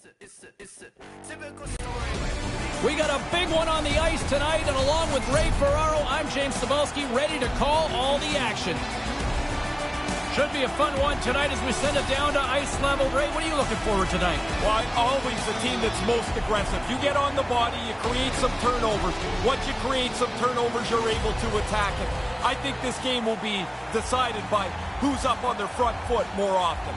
We got a big one on the ice tonight, and along with Ray Ferraro, I'm James Cebulski, ready to call all the action. Should be a fun one tonight as we send it down to ice level. Ray, what are you looking forward to tonight? Well, always the team that's most aggressive. You get on the body, you create some turnovers. Once you create some turnovers, you're able to attack it. I think this game will be decided by who's up on their front foot more often.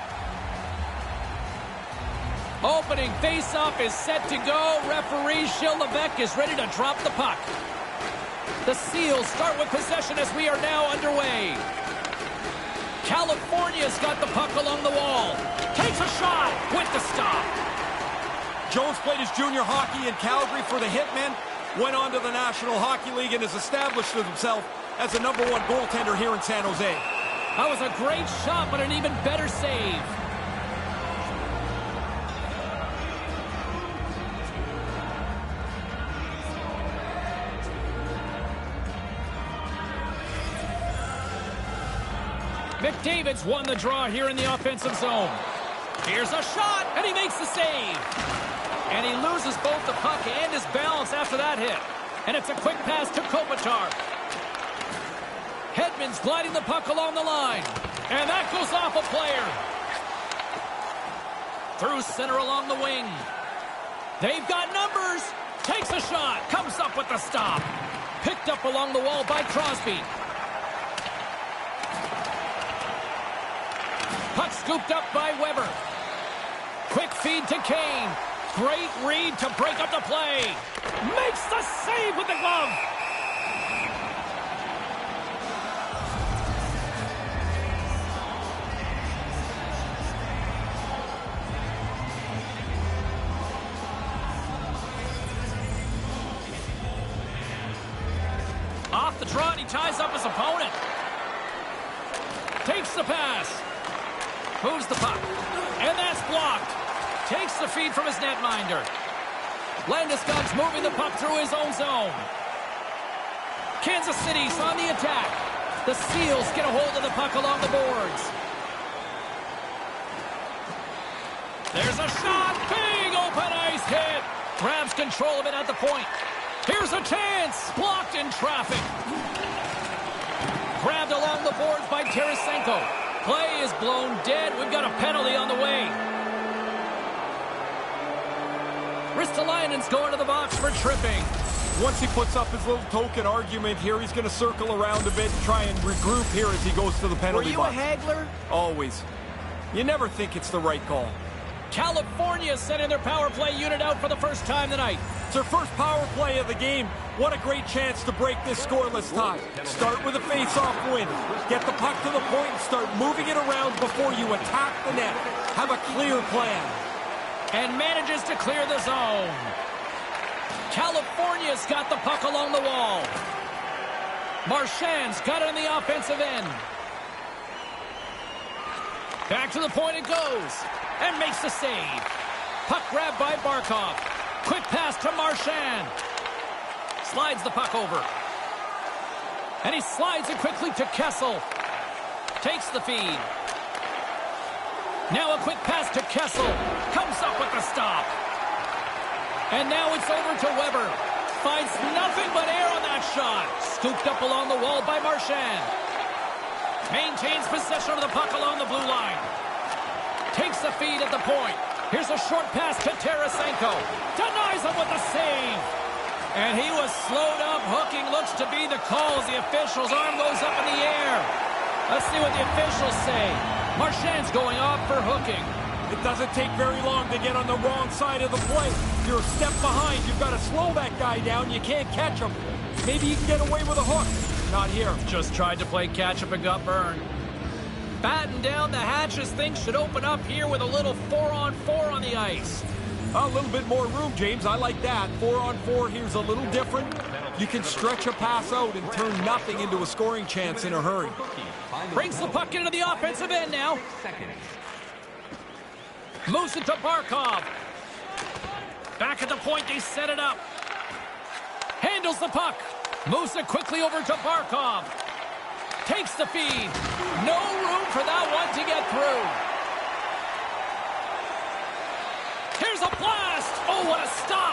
Opening face-off is set to go. Referee Gilles Levesque is ready to drop the puck. The Seals start with possession as we are now underway. California's got the puck along the wall. Takes a shot with the stop. Jones played his junior hockey in Calgary for the Hitmen, went on to the National Hockey League, and has established himself as the #1 goaltender here in San Jose. That was a great shot, but an even better save. McDavid's won the draw here in the offensive zone. Here's a shot, and he makes the save. And he loses both the puck and his balance after that hit. And it's a quick pass to Kopitar. Hedman's gliding the puck along the line. And that goes off a player. Through center along the wing. They've got numbers. Takes a shot. Comes up with the stop. Picked up along the wall by Crosby. Puck scooped up by Weber. Quick feed to Kane. Great read to break up the play. Makes the save with the glove. Off the draw, and he ties up his opponent. Takes the pass. Moves the puck. And that's blocked. Takes the feed from his netminder. Landeskog's moving the puck through his own zone. Kansas City's on the attack. The Seals get a hold of the puck along the boards. There's a shot. Big open ice hit. Grabs control of it at the point. Here's a chance. Blocked in traffic. Grabbed along the boards by Tarasenko. Play is blown dead. We've got a penalty on the way. Ristolainen's going to the box for tripping. Once he puts up his little token argument here, he's going to circle around a bit and try and regroup here as he goes to the penalty box. Were you a haggler? Always. You never think it's the right call. California sending their power play unit out for the first time tonight. It's their first power play of the game. What a great chance to break this scoreless tie. Start with a face-off win. Get the puck to the point and start moving it around before you attack the net. Have a clear plan. And manages to clear the zone. California's got the puck along the wall. Marchand's got it on the offensive end. Back to the point it goes. And makes the save. Puck grabbed by Barkov. Quick pass to Marchand. Slides the puck over. And he slides it quickly to Kessel. Takes the feed. Now a quick pass to Kessel. Comes up with the stop. And now it's over to Weber. Finds nothing but air on that shot. Scooped up along the wall by Marchand. Maintains possession of the puck along the blue line. Takes the feed at the point. Here's a short pass to Tarasenko. Denies him with the save. And he was slowed up. Hooking looks to be the call as the official's arm goes up in the air. Let's see what the officials say. Marchand's going off for hooking. It doesn't take very long to get on the wrong side of the play. You're a step behind. You've got to slow that guy down. You can't catch him. Maybe you can get away with a hook. Not here. Just tried to play catch-up and got burned. Batten down the hatches. Things should open up here with a little 4-on-4 on the ice. A little bit more room, James. I like that. 4-on-4 here's a little different. You can stretch a pass out and turn nothing into a scoring chance in a hurry. Brings the puck into the offensive end now. Moves it to Barkov. Back at the point, they set it up. Handles the puck. Moves it quickly over to Barkov. Takes the feed. No room for that one to get through. Here's a blast. Oh, what a stop.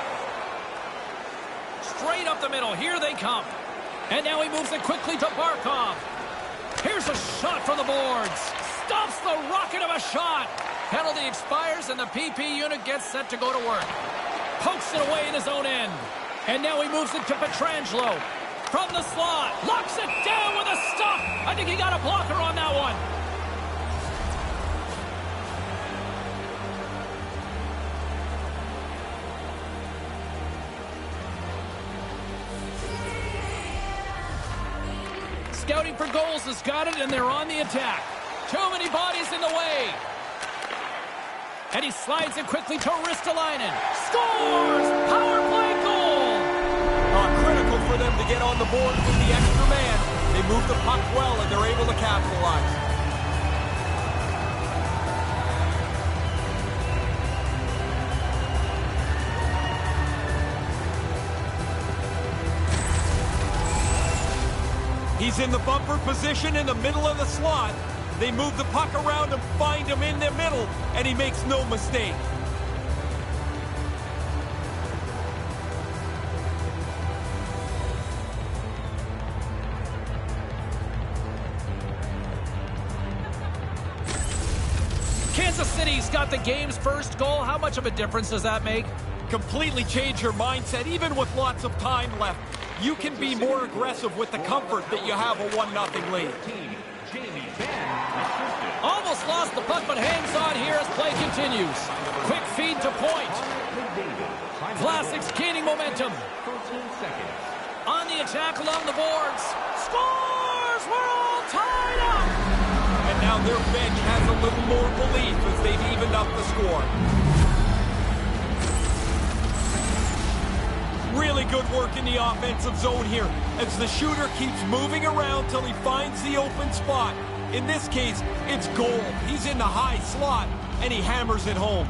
Straight up the middle. Here they come. And now he moves it quickly to Barkov. Here's a shot from the boards. Stops the rocket of a shot. Penalty expires, and the PP unit gets set to go to work. Pokes it away in his own end. And now he moves it to Pietrangelo. From the slot. Locks it down with a stop. I think he got a blocker on that one. Scouting for goals has got it, and they're on the attack. Too many bodies in the way. And he slides it quickly to Ristolainen. Scores! Power play goal! Critical for them to get on the board with the extra man. They move the puck well, and they're able to capitalize. He's in the bumper position in the middle of the slot. They move the puck around and find him in the middle, and he makes no mistake. Kansas City's got the game's first goal. How much of a difference does that make? Completely change your mindset, even with lots of time left. You can be more aggressive with the comfort that you have a 1-0 lead. Almost lost the puck, but hangs on here as play continues. Quick feed to point. Vlasic's gaining momentum. On the attack along the boards. Scores! We're all tied up! And now their bench has a little more belief as they've evened up the score. Really good work in the offensive zone here as the shooter keeps moving around till he finds the open spot. In this case, it's goal. He's in the high slot, and he hammers it home.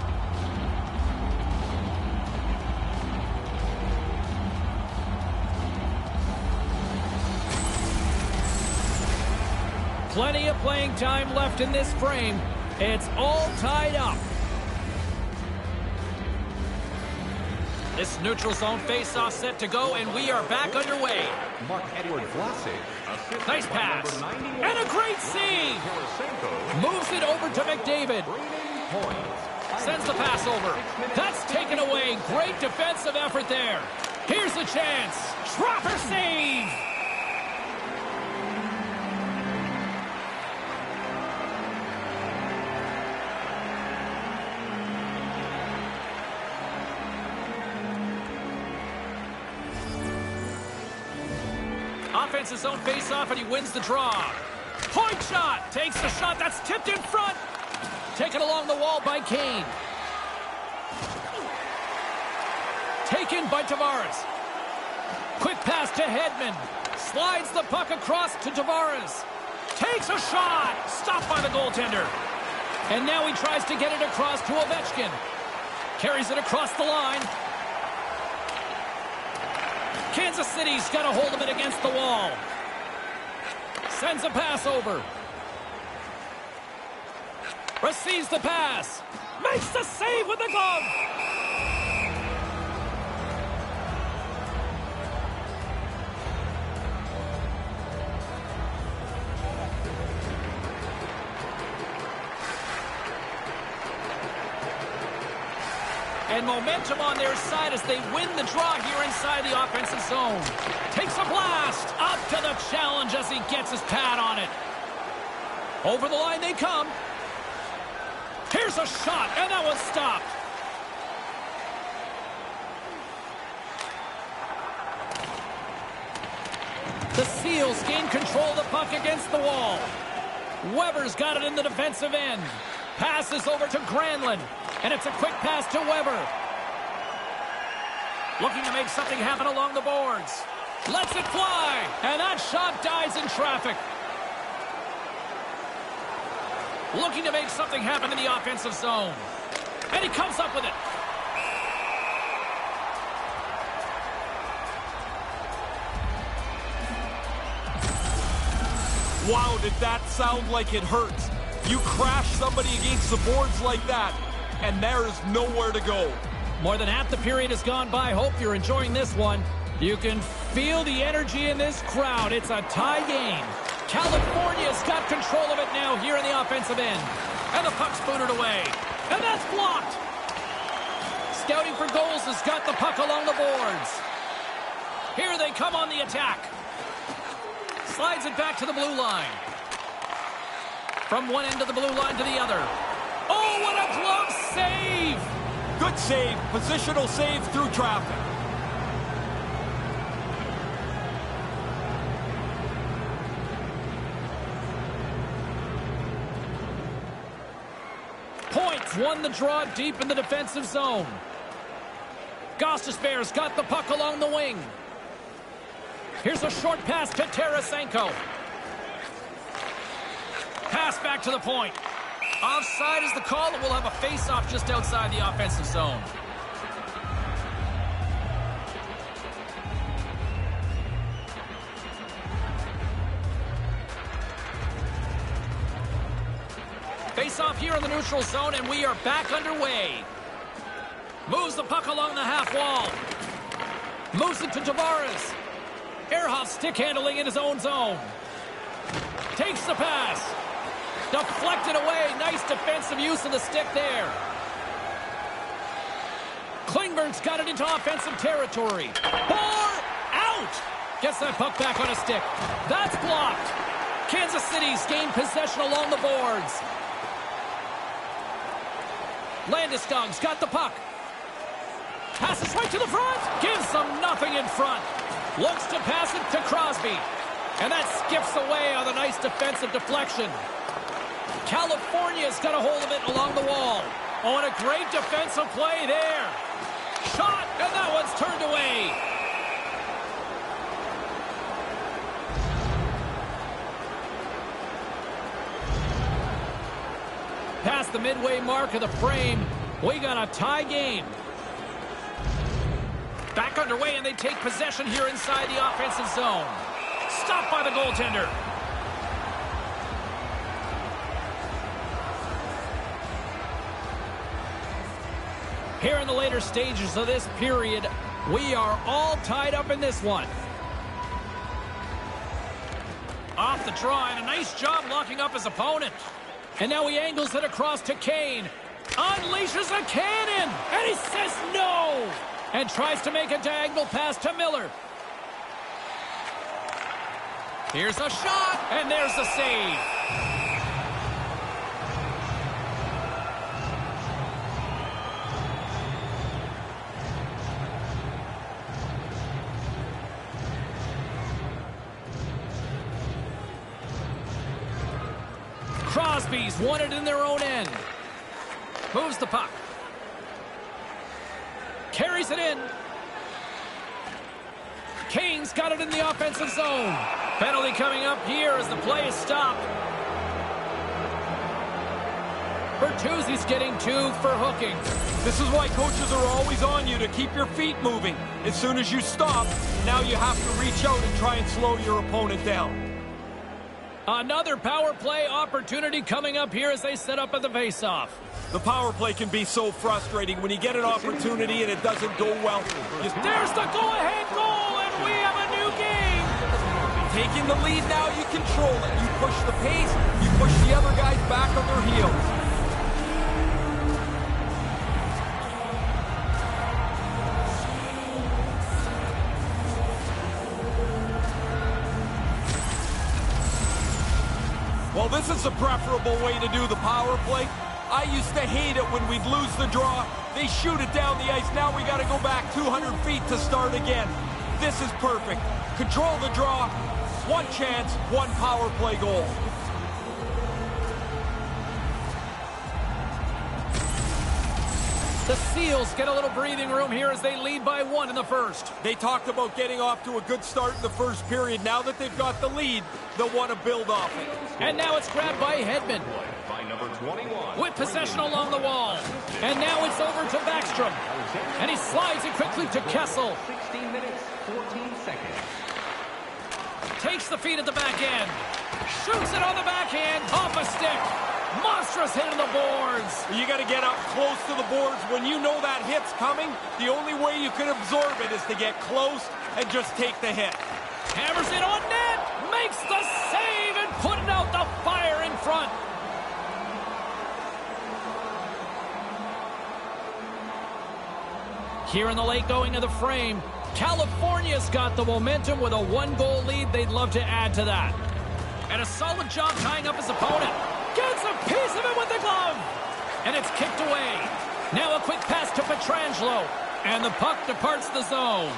Plenty of playing time left in this frame. It's all tied up. This neutral zone face-off set to go, and we are back underway. Marc-Edouard Vlasic. Nice pass. And a great save. Moves it over to McDavid. Sends the pass over. That's taken away. Great defensive effort there. Here's the chance. Trapper save. Offensive zone face-off, and he wins the draw. Point shot. Takes the shot. That's tipped in front. Taken along the wall by Kane. Taken by Tavares. Quick pass to Hedman. Slides the puck across to Tavares. Takes a shot. Stopped by the goaltender. And now he tries to get it across to Ovechkin. Carries it across the line. Kansas City's got a hold of it against the wall. Sends a pass over. Receives the pass. Makes the save with the glove. And momentum on their side as they win the draw here inside the offensive zone. Takes a blast. Up to the challenge as he gets his pad on it. Over the line they come. Here's a shot, and that one's stopped. The Seals gain control of the puck against the wall. Weber's got it in the defensive end. Passes over to Granlund. And it's a quick pass to Weber. Looking to make something happen along the boards. Lets it fly. And that shot dies in traffic. Looking to make something happen in the offensive zone. And he comes up with it. Wow, did that sound like it hurts. You crash somebody against the boards like that. and there is nowhere to go. More than half the period has gone by. Hope you're enjoying this one. You can feel the energy in this crowd. It's a tie game. California's got control of it now here in the offensive end. And the puck's booted away. And that's blocked. Scouting for goals has got the puck along the boards. Here they come on the attack. Slides it back to the blue line. From one end of the blue line to the other. Oh, what a glove save! Good save. Positional save through traffic. Points won the draw deep in the defensive zone. Gostisbehere's got the puck along the wing. Here's a short pass to Tarasenko. Pass back to the point. Offside is the call, and we'll have a face-off just outside the offensive zone. Face-off here in the neutral zone, and we are back underway. Moves the puck along the half wall. Moves it to Tavares. Ehrhoff stick handling in his own zone. Takes the pass. Deflected away. Nice defensive use of the stick there. Klingberg's got it into offensive territory. Ball out. Gets that puck back on a stick. That's blocked. Kansas City's gained possession along the boards. Landeskog's got the puck. Passes right to the front. Gives them nothing in front. Looks to pass it to Crosby. And that skips away on a nice defensive deflection. California's got a hold of it along the wall. Oh, and a great defensive play there. Shot, and that one's turned away. Past the midway mark of the frame, we got a tie game. Back underway, and they take possession here inside the offensive zone. Stopped by the goaltender. Here in the later stages of this period, we are all tied up in this one. Off the draw, and a nice job locking up his opponent. And now he angles it across to Kane. Unleashes a cannon, and he says no! And tries to make a diagonal pass to Miller. Here's a shot, and there's the save. Crosby's won it in their own end. Moves the puck. Carries it in. Kane's got it in the offensive zone. Penalty coming up here as the play is stopped. Bertuzzi's getting 2 for hooking. This is why coaches are always on you to keep your feet moving. As soon as you stop, now you have to reach out and try and slow your opponent down. Another power play opportunity coming up here as they set up at the faceoff. The power play can be so frustrating when you get an opportunity and it doesn't go well. There's the go-ahead goal, and we have a new game. Taking the lead now, you control it. You push the pace, you push the other guys back on their heels. Well, this is a preferable way to do the power play. I used to hate it when we'd lose the draw. They shoot it down the ice. Now we got to go back 200 feet to start again. This is perfect. Control the draw. One chance, one power play goal. The Seals get a little breathing room here as they lead by 1 in the first. They talked about getting off to a good start in the first period. Now that they've got the lead, they'll want to build off it. And now it's grabbed by Hedman. By number 21. With possession along the wall. And now it's over to Backstrom. And he slides it quickly to Kessel. 16 minutes, 14 seconds. Takes the feed at the back end. Shoots it on the backhand. Off a stick. Monstrous hit on the boards. You got to get up close to the boards. When you know that hit's coming, the only way you can absorb it is to get close and just take the hit. Hammers it on net. Makes the save and putting out the fire in front. Here in the late going of the frame, California's got the momentum with a 1-goal lead. They'd love to add to that. And a solid job tying up his opponent. Gets a piece of it with the glove. And it's kicked away. Now a quick pass to Pietrangelo. And the puck departs the zone.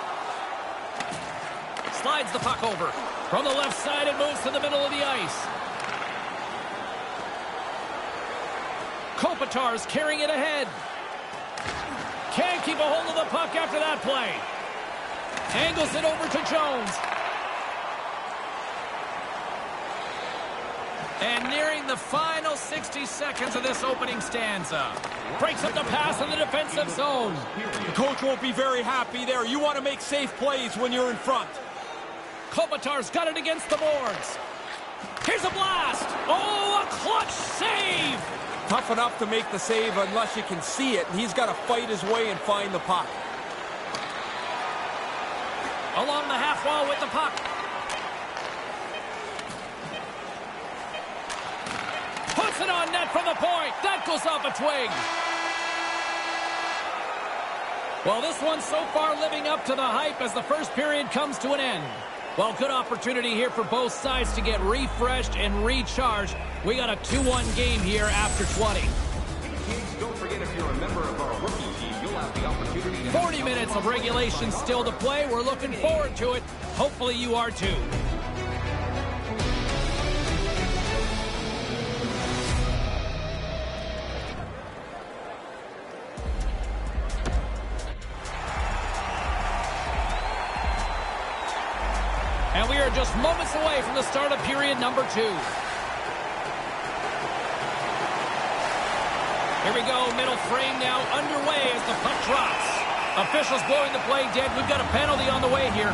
Slides the puck over. From the left side, it moves to the middle of the ice. Kopitar's carrying it ahead. Can't keep a hold of the puck after that play. Angles it over to Jones. And nearing the final 60 seconds of this opening stanza. Breaks up the pass in the defensive zone. The coach won't be very happy there. You want to make safe plays when you're in front. Kopitar's got it against the boards. Here's a blast. Oh, a clutch save. Tough enough to make the save unless you can see it. He's got to fight his way and find the puck. Along the half wall with the puck. Puts it on net from the point. That goes off a twig. Well, this one so far living up to the hype as the first period comes to an end. Well, good opportunity here for both sides to get refreshed and recharged. We got a 2-1 game here after 20. Kids, don't forget if you're a member of our rookie team, you'll have the opportunity to 40 minutes of regulation still to play. We're looking forward to it. Hopefully you are too. And we are just moments away from the start of period number 2. Here we go, middle frame now underway as the puck drops. Officials blowing the play dead. We've got a penalty on the way here.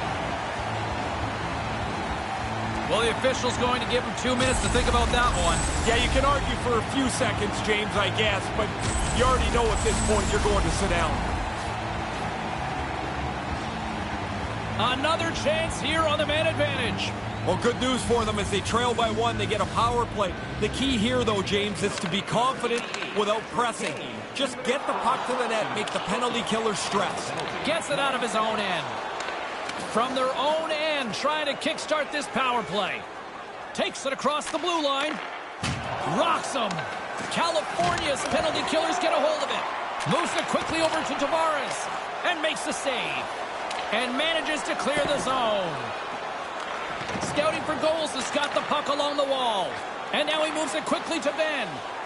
Well, the official's going to give him 2 minutes to think about that one. Yeah, you can argue for a few seconds, James, I guess, but you already know at this point you're going to sit down. Another chance here on the man advantage. Well, good news for them as they trail by 1. They get a power play. The key here, though, James, is to be confident without pressing. Just get the puck to the net. Make the penalty killer stress. Gets it out of his own end. From their own end, trying to kickstart this power play. Takes it across the blue line. Rocks him. California's penalty killers get a hold of it. Moves it quickly over to Tavares. And makes the save. And manages to clear the zone. Scouting for goals has got the puck along the wall. And now he moves it quickly to Ben.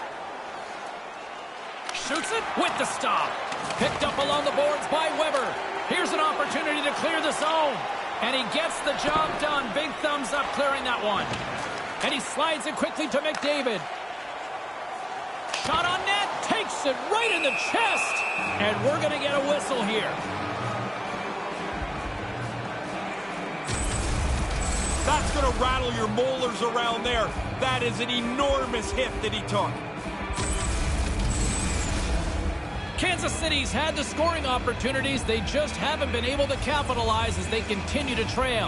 Shoots it with the stop. Picked up along the boards by Weber. Here's an opportunity to clear the zone. And he gets the job done. Big thumbs up clearing that one. And he slides it quickly to McDavid. Shot on net. Takes it right in the chest. And we're going to get a whistle here. That's going to rattle your molars around there. That is an enormous hit that he took. Kansas City's had the scoring opportunities. They just haven't been able to capitalize as they continue to trail.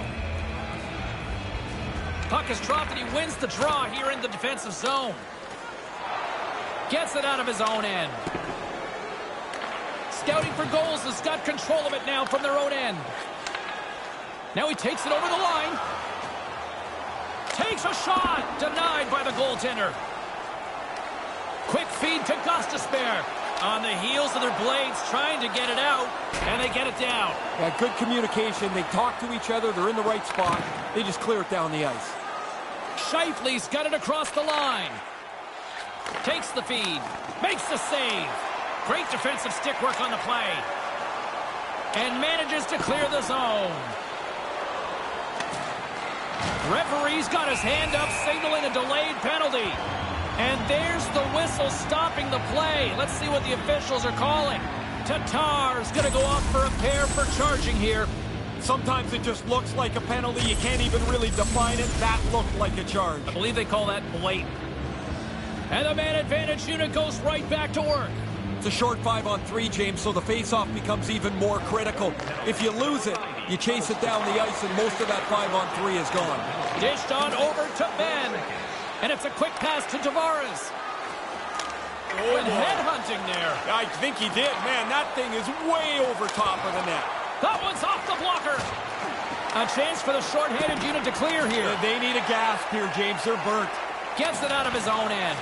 Puck is dropped and he wins the draw here in the defensive zone. Gets it out of his own end. Scouting for goals has got control of it now from their own end. Now he takes it over the line. Takes a shot. Denied by the goaltender. Quick feed to Gostisbehere. On the heels of their blades, trying to get it out, and they get it down. Yeah, good communication. They talk to each other. They're in the right spot. They just clear it down the ice. Scheifele's got it across the line. Takes the feed. Makes the save. Great defensive stick work on the play. And manages to clear the zone. Referee's got his hand up, signaling a delayed penalty. And there's the whistle stopping the play. Let's see what the officials are calling. Tatar's going to go off for a pair for charging here. Sometimes it just looks like a penalty. You can't even really define it. That looked like a charge. I believe they call that blatant. And the man advantage unit goes right back to work. It's a short 5-on-3, James, so the face-off becomes even more critical. If you lose it, you chase it down the ice, and most of that 5-on-3 is gone. Dished on over to Ben. And it's a quick pass to Tavares. Oh, With headhunting there. I think he did. Man, that thing is way over top of the net. That one's off the blocker. A chance for the short-handed unit to clear here. They need a gasp here, James. They're burnt. Gets it out of his own end.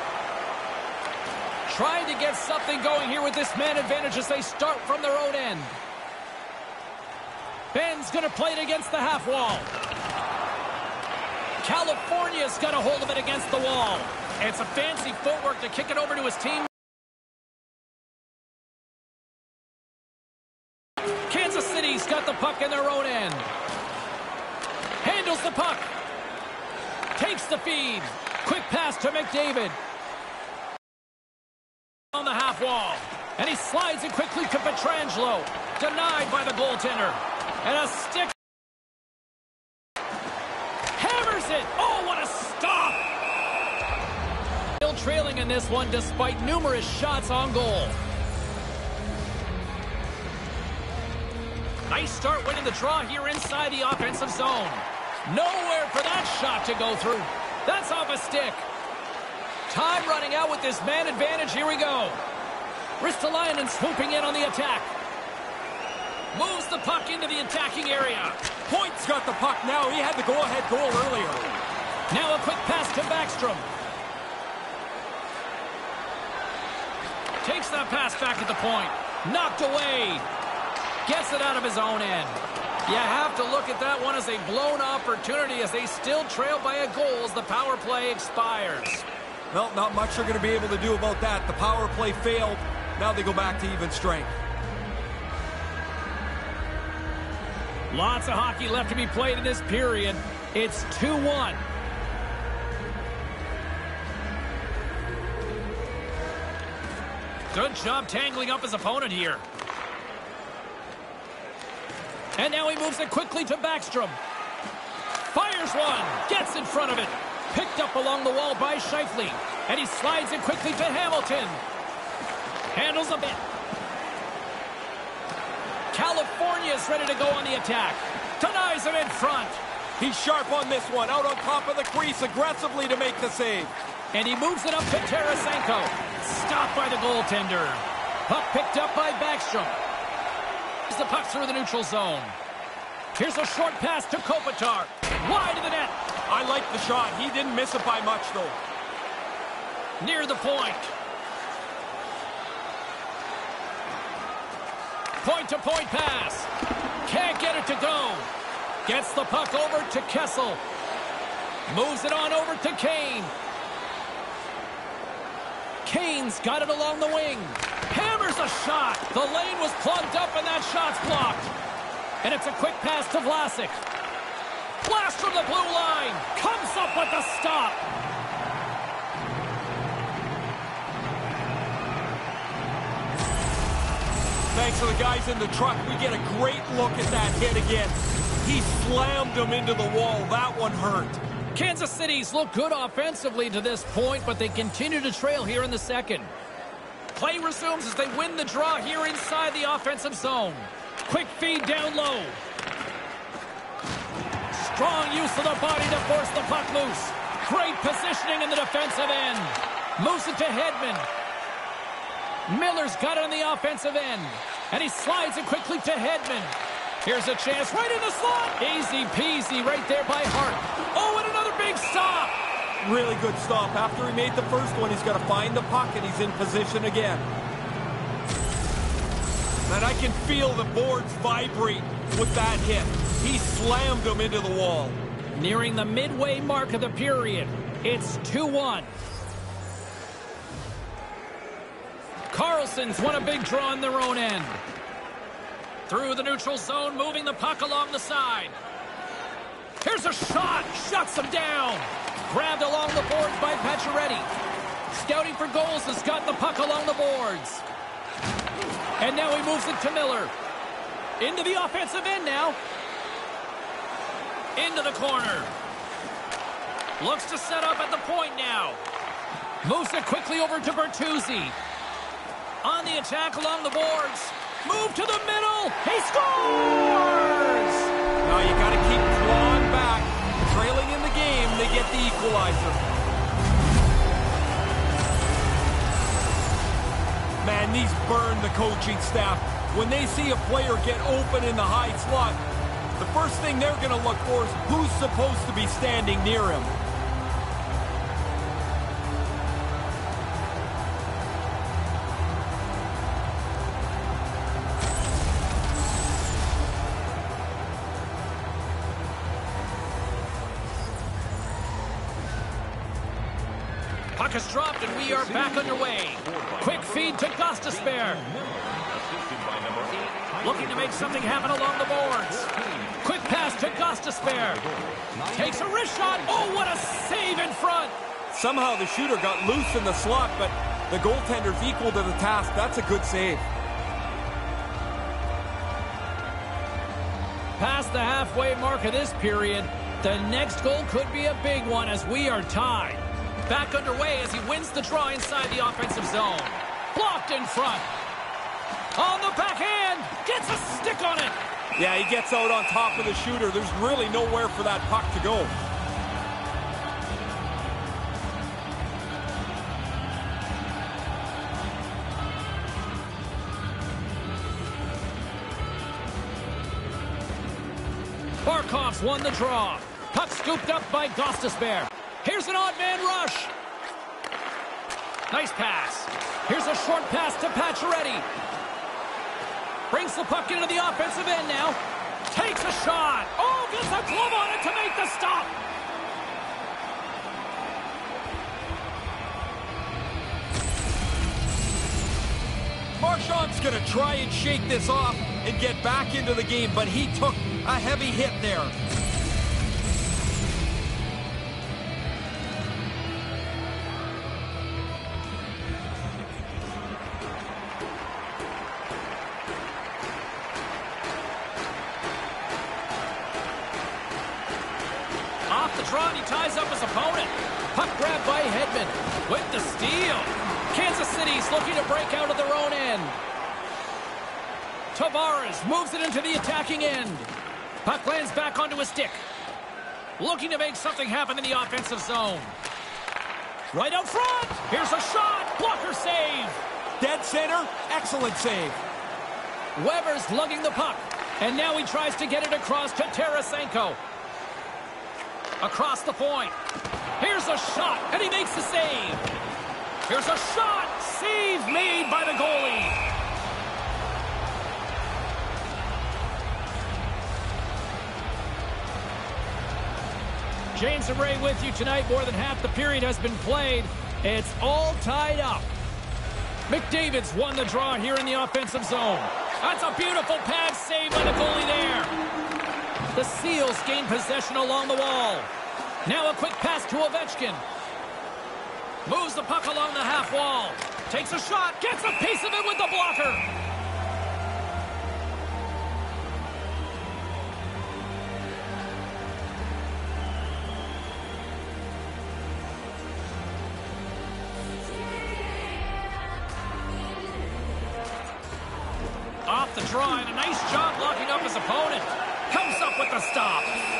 Trying to get something going here with this man advantage as they start from their own end. Ben's going to play it against the half wall. California's got a hold of it against the wall. It's a fancy footwork to kick it over to his team. Kansas City's got the puck in their own end. Handles the puck. Takes the feed. Quick pass to McDavid. On the half wall. And he slides it quickly to Pietrangelo. Denied by the goaltender. And a stick. Hammers it. Oh, what a stop. Still trailing in this one despite numerous shots on goal. Nice start winning the draw here inside the offensive zone. Nowhere for that shot to go through. That's off a stick. Time running out with this man advantage. Here we go. Ristolainen swooping in on the attack. Moves the puck into the attacking area. Point's got the puck now. He had the go-ahead goal earlier. Now a quick pass to Backstrom. Takes that pass back at the point. Knocked away. Gets it out of his own end. You have to look at that one as a blown opportunity as they still trail by a goal as the power play expires. Well, not much they're going to be able to do about that. The power play failed. Now they go back to even strength. Lots of hockey left to be played in this period. It's 2-1. Good job tangling up his opponent here. And now he moves it quickly to Backstrom. Fires one. Gets in front of it. Picked up along the wall by Scheifele. And he slides it quickly to Hamilton. Handles a bit. California's ready to go on the attack. Denies him in front. He's sharp on this one. Out on top of the crease aggressively to make the save. And he moves it up to Tarasenko. Stopped by the goaltender. Puck picked up by Backstrom. The puck through the neutral zone. Here's a short pass to Kopitar. Wide of the net. I like the shot. He didn't miss it by much, though. Near the point. Point-to-point pass. Can't get it to go. Gets the puck over to Kessel. Moves it on over to Kane. Kane's got it along the wing. Hammers a shot. The lane was plugged up and that shot's blocked. And it's a quick pass to Vlasic. Blast from the blue line. Comes up with the stop. Thanks to the guys in the truck, we get a great look at that hit again. He slammed him into the wall. That one hurt. Kansas City's look good offensively to this point, but they continue to trail here in the second. Play resumes as they win the draw here inside the offensive zone. Quick feed down low. Strong use of the body to force the puck loose. Great positioning in the defensive end. Moves it to Hedman. Miller's got it on the offensive end. And he slides it quickly to Hedman. Here's a chance right in the slot. Easy peasy right there by Hart. Oh, and another big stop. Really good stop. After he made the first one, he's got to find the puck, and he's in position again. And I can feel the boards vibrate with that hit. He slammed him into the wall. Nearing the midway mark of the period. It's 2-1. Carlson's won a big draw in their own end. Through the neutral zone, moving the puck along the side. Here's a shot. Shuts him down. Grabbed along the boards by Pacioretty. Scouting for goals has got the puck along the boards. And now he moves it to Miller. Into the offensive end now. Into the corner. Looks to set up at the point now. Moves it quickly over to Bertuzzi. On the attack along the boards. Move to the middle. He scores! Now you got to keep clawing back. Trailing in the game, they get the equalizer. Man, these burn the coaching staff. When they see a player get open in the high slot, the first thing they're going to look for is who's supposed to be standing near him. Puck is dropped and we are back underway. Quick feed to Gostisbehere. Looking to make something happen along the boards. Quick pass to Gostisbehere. Takes a wrist shot. Oh, what a save in front. Somehow the shooter got loose in the slot, but the goaltender's equal to the task. That's a good save. Past the halfway mark of this period, the next goal could be a big one as we are tied. Back underway as he wins the draw inside the offensive zone. Blocked in front. On the backhand. Gets a stick on it. Yeah, he gets out on top of the shooter. There's really nowhere for that puck to go. Barkov's won the draw. Puck scooped up by Gostisbehere. Here's an odd man rush. Nice pass. Here's a short pass to Pacioretty. Brings the puck into the offensive end now. Takes a shot. Oh, gets a glove on it to make the stop. Marchand's going to try and shake this off and get back into the game, but he took a heavy hit there. Off the draw, and he ties up his opponent. Puck grabbed by Hedman with the steal. Kansas City's looking to break out of their own end. Tavares moves it into the attacking end. Puck lands back onto his stick. Looking to make something happen in the offensive zone. Right out front. Here's a shot. Blocker save. Dead center. Excellent save. Weber's lugging the puck. And now he tries to get it across to Tarasenko. Across the point. Here's a shot, and he makes the save. Here's a shot. Save made by the goalie. James and Ray with you tonight. More than half the period has been played. It's all tied up. McDavid's won the draw here in the offensive zone. That's a beautiful pad save by the goalie there. The Seals gain possession along the wall. Now a quick pass to Ovechkin. Moves the puck along the half wall. Takes a shot. Gets a piece of it with the blocker. Off the draw, and a nice job locking up his opponent. Comes up with the stop.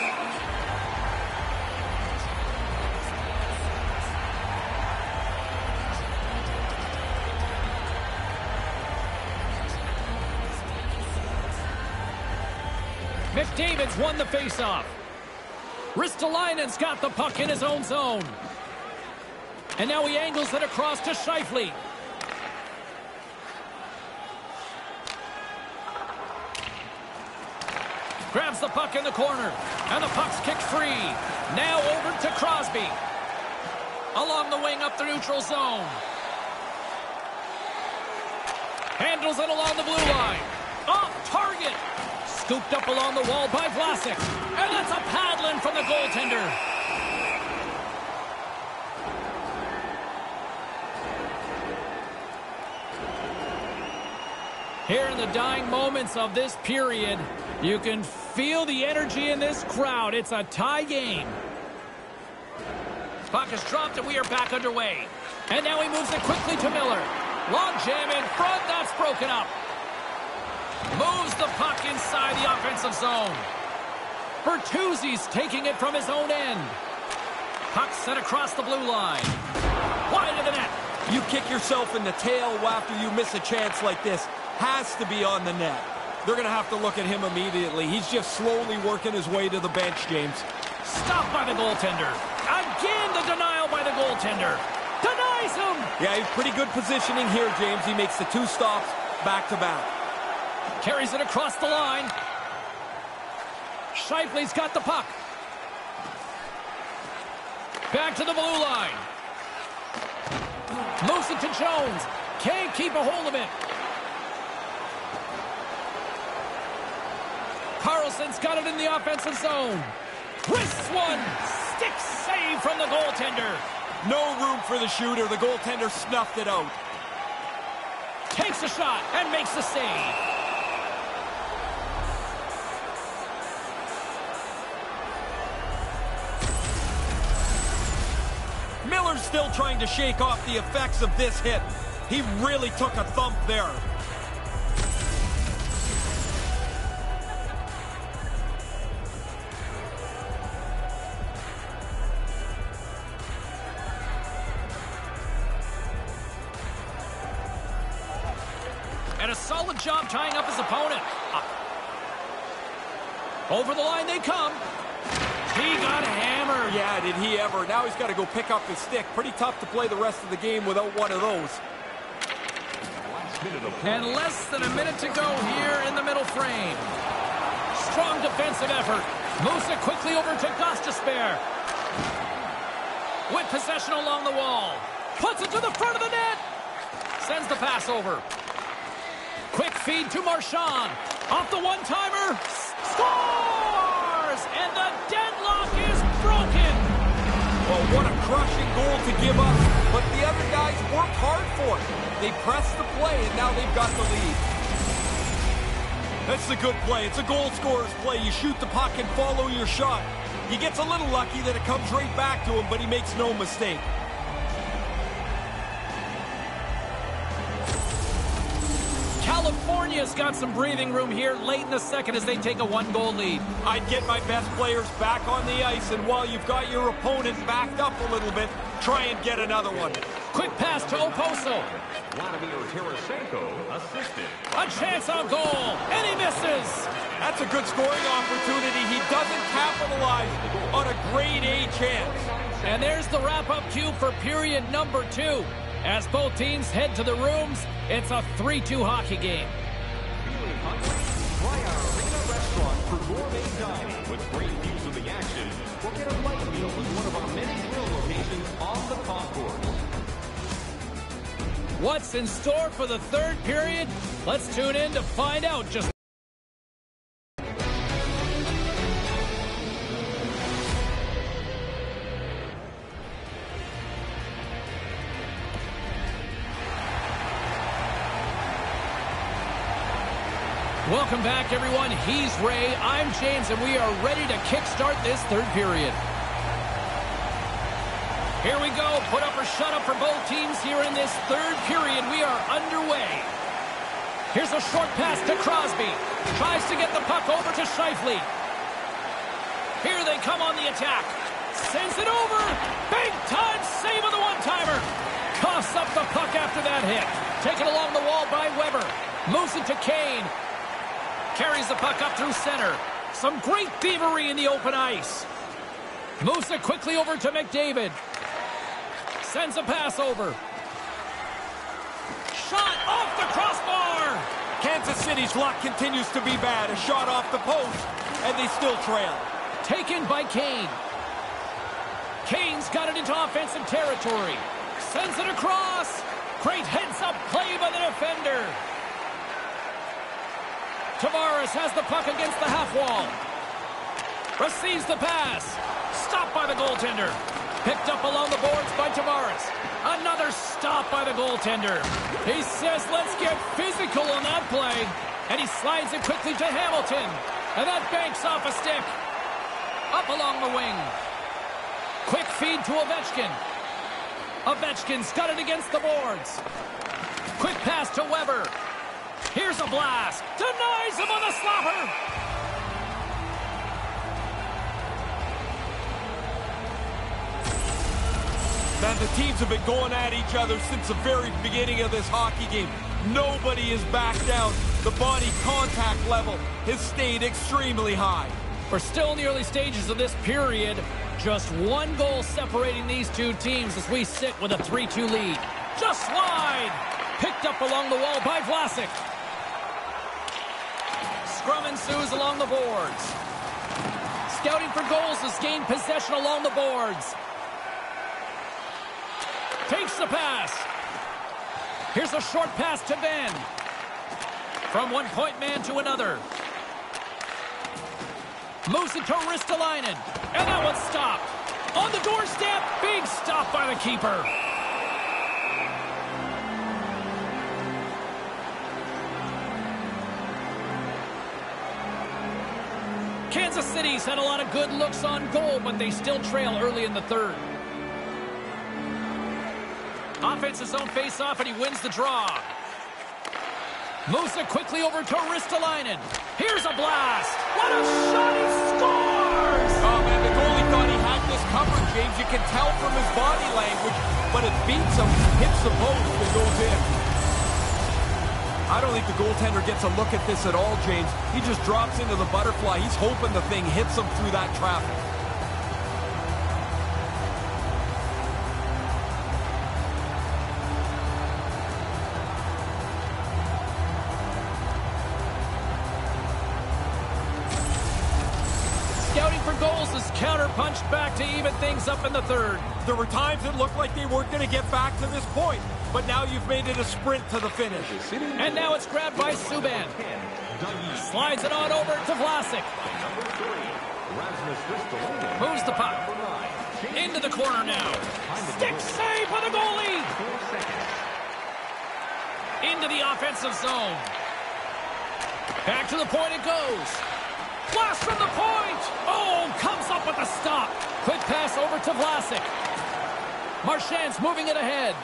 McDavid's won the faceoff. Ristolainen's got the puck in his own zone. And now he angles it across to Scheifele. Grabs the puck in the corner. And the puck's kicked free. Now over to Crosby. Along the wing up the neutral zone. Handles it along the blue line. Off target. Scooped up along the wall by Vlasic. And that's a paddling from the goaltender. Here in the dying moments of this period, you can feel the energy in this crowd. It's a tie game. Puck is dropped and we are back underway. And now he moves it quickly to Miller. Long jam in front. That's broken up. Moves the puck inside the offensive zone. Bertuzzi's taking it from his own end. Puck set across the blue line. Wide of the net. You kick yourself in the tail after you miss a chance like this. Has to be on the net. They're going to have to look at him immediately. He's just slowly working his way to the bench, James. Stopped by the goaltender. Again, the denial by the goaltender. Denies him. Yeah, he's pretty good positioning here, James. He makes the 2 stops back-to-back. Carries it across the line. Scheifele's got the puck. Back to the blue line. Moves it to Jones. Can't keep a hold of it. Carlson's got it in the offensive zone. Wrists one. Stick save from the goaltender. No room for the shooter. The goaltender snuffed it out. Takes a shot and makes the save. Miller's still trying to shake off the effects of this hit. He really took a thump there. And a solid job tying up his opponent. Over the line they come. He got hammered. Yeah, did he ever. Now he's got to go pick up his stick. Pretty tough to play the rest of the game without one of those. And less than a minute to go here in the middle frame. Strong defensive effort. Moves it quickly over to Gostisbehere. With possession along the wall. Puts it to the front of the net. Sends the pass over. Quick feed to Marchand. Off the one-timer. Scores! And the deadlock is broken. Well, what a crushing goal to give up. But the other guys worked hard for it. They pressed the play, and now they've got the lead. That's a good play. It's a goal scorer's play. You shoot the puck and follow your shot. He gets a little lucky that it comes right back to him, but he makes no mistake. California's got some breathing room here late in the second as they take a 1-goal lead. I'd get my best players back on the ice, and while you've got your opponent backed up a little bit, try and get another one. Quick pass to Oposo. Vladimir Tarasenko assisted. A chance on goal, and he misses. That's a good scoring opportunity. He doesn't capitalize on a grade A chance. And there's the wrap-up cue for period number 2. As both teams head to the rooms, it's a 3-2 hockey game. Feeling hungry? Try our Arena restaurant for gourmet dining with great views of the action. Or get a light meal with one of our many grill locations on the concourse. What's in store for the third period? Let's tune in to find out just Welcome back, everyone. He's Ray, I'm James, and we are ready to kickstart this third period. Here we go. Put up or shut up for both teams here in this third period. We are underway. Here's a short pass to Crosby. Tries to get the puck over to Scheifele. Here they come on the attack. Sends it over. Big time save on the one-timer. Coughs up the puck after that hit. Taken along the wall by Weber. Moves it to Kane. Carries the puck up through center. Some great thievery in the open ice. Moves it quickly over to McDavid. Sends a pass over. Shot off the crossbar. Kansas City's luck continues to be bad. A shot off the post, and they still trail. Taken by Kane. Kane's got it into offensive territory. Sends it across. Great heads-up play by the defender. Tavares has the puck against the half wall. Receives the pass. Stopped by the goaltender. Picked up along the boards by Tavares. Another stop by the goaltender. He says, let's get physical on that play. And he slides it quickly to Hamilton. And that banks off a stick. Up along the wing. Quick feed to Ovechkin. Ovechkin's got it against the boards. Quick pass to Weber. Here's a blast. Denies him on the slapper. Man, the teams have been going at each other since the very beginning of this hockey game. Nobody is back down. The body contact level has stayed extremely high. We're still in the early stages of this period. Just one goal separating these two teams as we sit with a 3-2 lead. Just wide. Picked up along the wall by Vlasic. Scrum ensues along the boards. Scouting for goals has gained possession along the boards. Takes the pass. Here's a short pass to Ben. From one-point man to another. Moves it to Ristolainen. And that one's stopped. On the doorstep. Big stop by the keeper. Kansas City's had a lot of good looks on goal, but they still trail early in the third. Offense's own face-off, and he wins the draw. Moves it quickly over to Ristolainen. Here's a blast. What a shot! He scores! Oh, man, the goalie thought he had this covered, James. You can tell from his body language, but it beats him, hits the post, and goes in. I don't think the goaltender gets a look at this at all, James. He just drops into the butterfly. He's hoping the thing hits him through that traffic. Scouting for goals is counter-punched back to even things up in the third. There were times it looked like they weren't going to get back to this point, but now you've made it a sprint to the finish. And now it's grabbed by Subban. Slides it on over to Vlasic. Moves the puck. Into the corner now. Stick save by the goalie. Into the offensive zone. Back to the point it goes. Blast from the point! Oh, comes up with a stop. Quick pass over to Vlasic. Marchand's moving it ahead.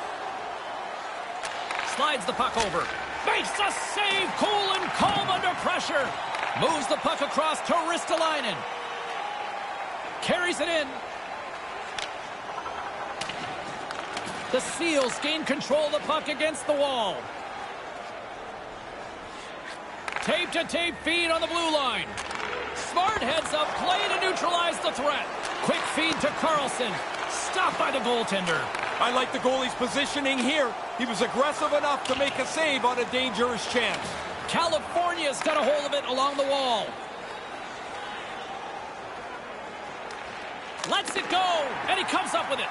Slides the puck over. Makes a save. Cool and calm under pressure. Moves the puck across to Ristolainen. Carries it in. The Seals gain control of the puck against the wall. Tape-to-tape feed on the blue line. Smart heads up play to neutralize the threat. Quick feed to Carlson. Stopped by the goaltender. I like the goalie's positioning here. He was aggressive enough to make a save on a dangerous chance. California's got a hold of it along the wall. Lets it go, and he comes up with it.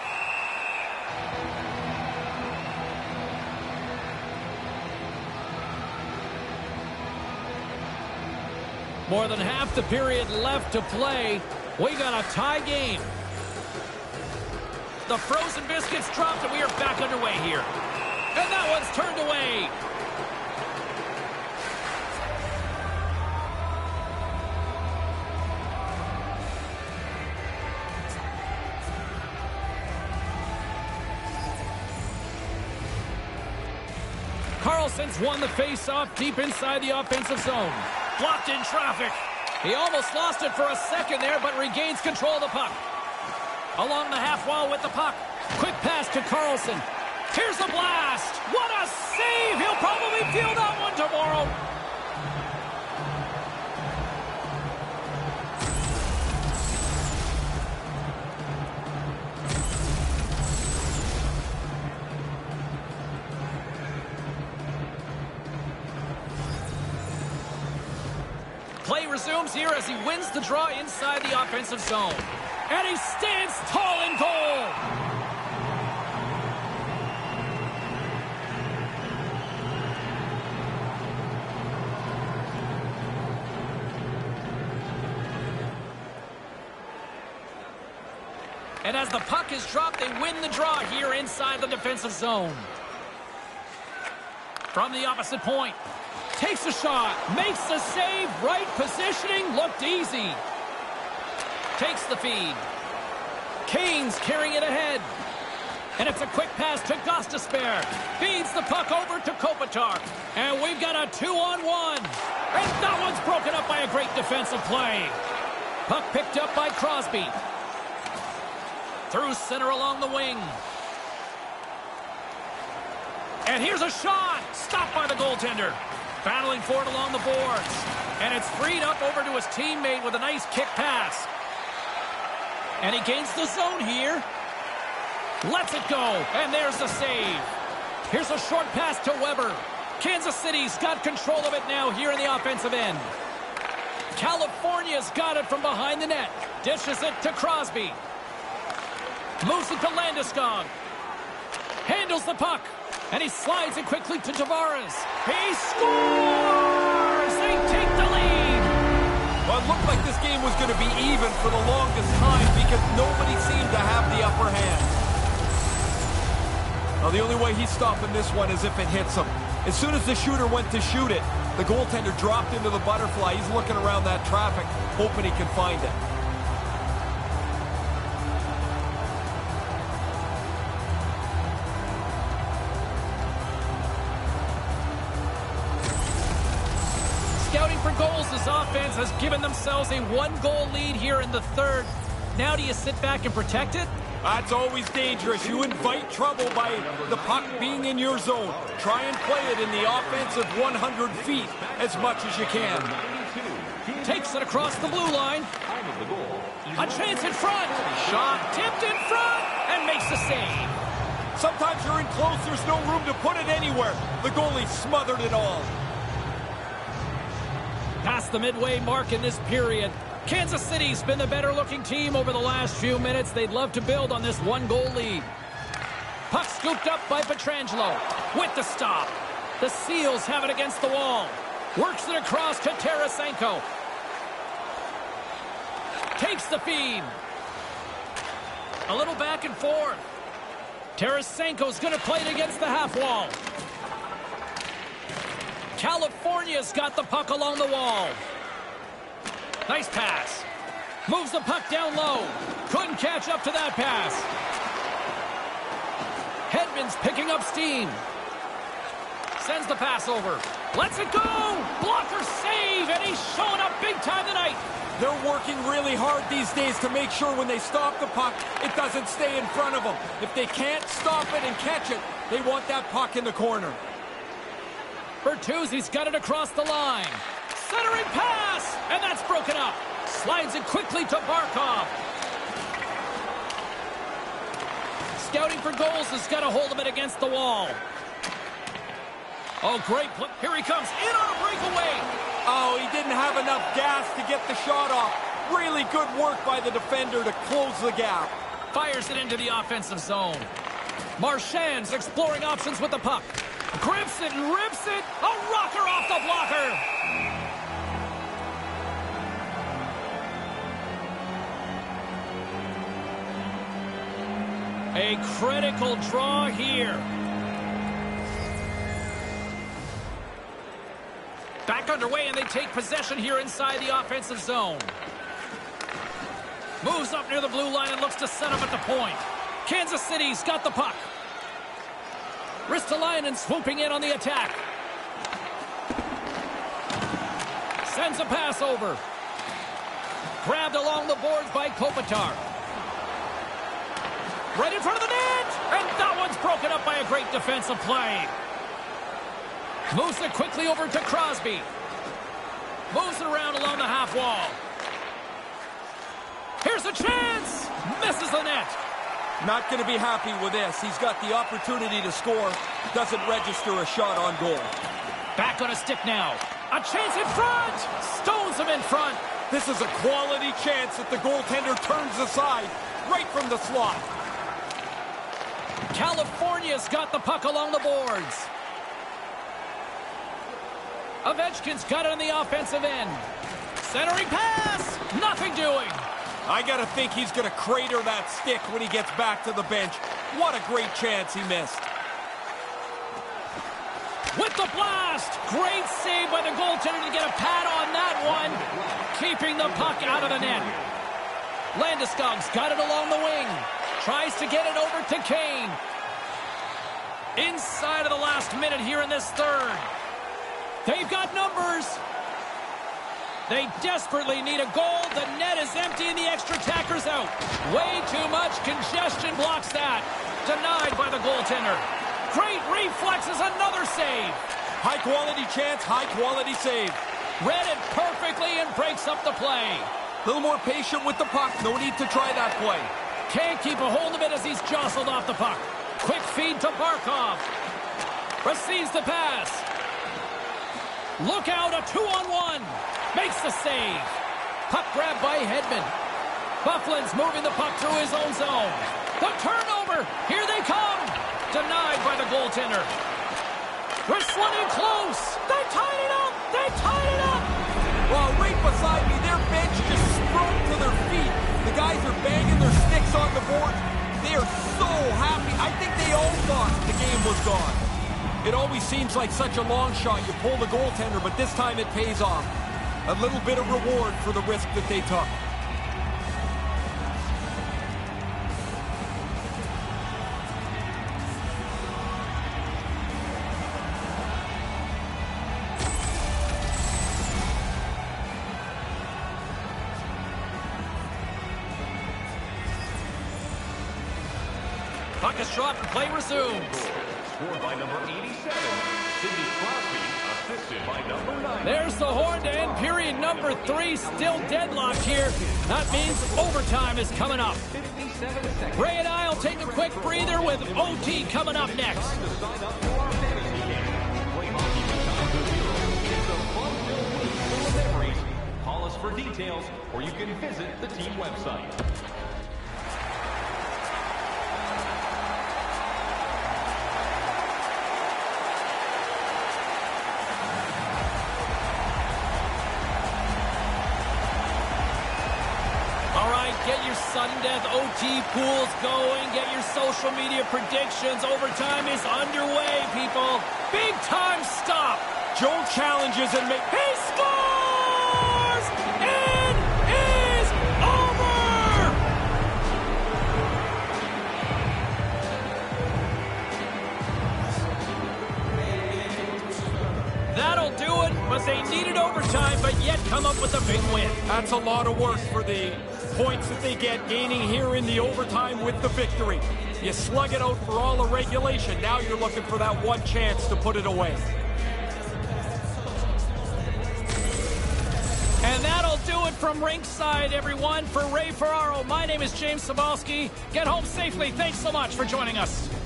More than half the period left to play. We got a tie game. The frozen biscuits dropped, and we are back underway here. And that one's turned away. Carlson's won the face-off deep inside the offensive zone. Blocked in traffic. He almost lost it for a second there, but regains control of the puck. Along the half wall with the puck. Quick pass to Carlson. Here's a blast. What a save. He'll probably feel that one tomorrow. Play resumes here as he wins the draw inside the offensive zone. And he stands tall in goal. And as the puck is dropped, they win the draw here inside the defensive zone. From the opposite point. Takes a shot, makes the save, right positioning, looked easy. Takes the feed. Canes carrying it ahead. And it's a quick pass to Gostisbehere. Feeds the puck over to Kopitar. And we've got a 2-on-1. And that one's broken up by a great defensive play. Puck picked up by Crosby. Through center along the wing. And here's a shot. Stopped by the goaltender. Battling for it along the boards. And it's freed up over to his teammate with a nice kick pass. And he gains the zone here. Lets it go. And there's the save. Here's a short pass to Weber. Kansas City's got control of it now here in the offensive end. California's got it from behind the net. Dishes it to Crosby. Moves it to Landeskog. Handles the puck. And he slides it quickly to Tavares. He scores! They take the lead! Well, it looked like this game was going to be even for the longest time because nobody seemed to have the upper hand. Now, the only way he's stopping this one is if it hits him. As soon as the shooter went to shoot it, the goaltender dropped into the butterfly. He's looking around that traffic, hoping he can find it. Scouting for goals, this offense has given themselves a one-goal lead here in the third. Now do you sit back and protect it? That's always dangerous. You invite trouble by the puck being in your zone. Try and play it in the offensive 100 feet as much as you can. Takes it across the blue line. A chance in front. Shot tipped in front and makes the save. Sometimes you're in close, there's no room to put it anywhere. The goalie smothered it all. Past the midway mark in this period. Kansas City's been the better-looking team over the last few minutes. They'd love to build on this one-goal lead. Puck scooped up by Pietrangelo with the stop. The Seals have it against the wall. Works it across to Tarasenko. Takes the feed. A little back and forth. Tarasenko's going to play it against the half wall. California's got the puck along the wall. Nice pass. Moves the puck down low. Couldn't catch up to that pass. Hedman's picking up steam. Sends the pass over. Lets it go. Blocker save, and he's showing up big time tonight. They're working really hard these days to make sure when they stop the puck, it doesn't stay in front of them. If they can't stop it and catch it, they want that puck in the corner. Bertuzzi's got it across the line. Centering pass, and that's broken up. Slides it quickly to Barkov. Scouting for goals has got a hold of it against the wall. Oh, great play. Here he comes, in on a breakaway. Oh, he didn't have enough gas to get the shot off. Really good work by the defender to close the gap. Fires it into the offensive zone. Marchand's exploring options with the puck. Grips it and rips it. A rocker off the blocker. A critical draw here. Back underway, and they take possession here inside the offensive zone. Moves up near the blue line and looks to set up at the point. Kansas City's got the puck. Ristolainen swooping in on the attack. Sends a pass over. Grabbed along the boards by Kopitar. Right in front of the net! And that one's broken up by a great defensive play. Moves it quickly over to Crosby. Moves it around along the half wall. Here's a chance! Misses the net. Not going to be happy with this. He's got the opportunity to score. Doesn't register a shot on goal. Back on a stick now. A chance in front! Stones him in front. This is a quality chance that the goaltender turns aside right from the slot. California's got the puck along the boards. Ovechkin's got it on the offensive end. Centering pass! Nothing doing. I got to think he's going to crater that stick when he gets back to the bench. What a great chance he missed. With the blast! Great save by the goaltender to get a pad on that one. Keeping the puck out of the net. Landeskog's got it along the wing. Tries to get it over to Kane. Inside of the last minute here in this third. They've got numbers. They desperately need a goal. The net is empty and the extra attacker's out. Way too much congestion blocks that. Denied by the goaltender. Great reflexes, another save. High quality chance, high quality save. Read it perfectly and breaks up the play. A little more patient with the puck. No need to try that play. Can't keep a hold of it as he's jostled off the puck. Quick feed to Barkov. Receives the pass. Look out, a 2-on-1. Makes the save. Puck grab by Hedman. Byfuglien's moving the puck through his own zone. The turnover. Here they come. Denied by the goaltender. Wrestling in close. They tied it up. They tied it up. Well, right beside me, their bench just sprung to their feet. The guys are banging their sticks on the board. They are so happy. I think they all thought the game was gone. It always seems like such a long shot. You pull the goaltender, but this time it pays off. A little bit of reward for the risk that they took. Puck is dropped and play resumes. Scored by number 87, Sidney Crosby, assisted by number 9. There's the horn to end period number 3. Still deadlocked here. That means overtime is coming up. 57 seconds. Ray and I will take a quick breather with OT coming up next. Time to sign up for our fantasy game. Play hockey with Time to Zero. It's a fun-filled week full of memories. Call us for details, or you can visit the team website. Get your sudden death OT pools going. Get your social media predictions. Overtime is underway, people. Big time stop. Joe challenges and makes... He scores! It is over! That'll do it, but they needed overtime, but yet come up with a big win. That's a lot of work for the points that they get gaining here in the overtime with the victory. You slug it out for all of regulation. Now you're looking for that one chance to put it away. And that'll do it from Rinkside, everyone. For Ray Ferraro, my name is James Cybulski. Get home safely. Thanks so much for joining us.